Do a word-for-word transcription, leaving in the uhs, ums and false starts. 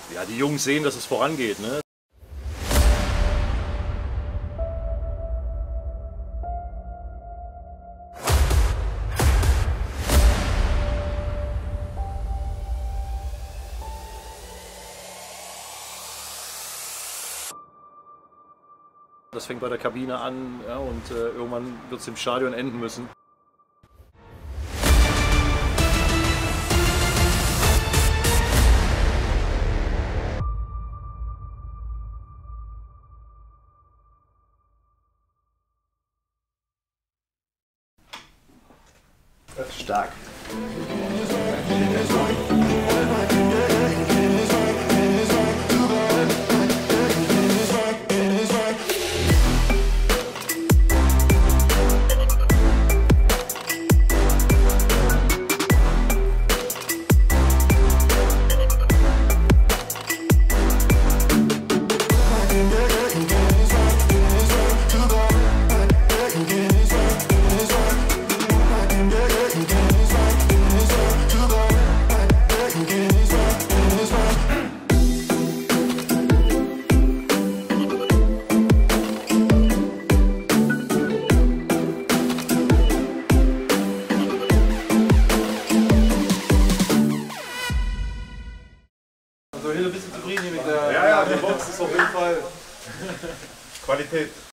ja, die Jungs sehen, dass es vorangeht. Ne? Das fängt bei der Kabine an, ja, und äh, irgendwann wird es im Stadion enden müssen. Stark. Also hier ein bisschen zufrieden mit der... Ja, ja, die Box ist auf jeden Fall Qualität.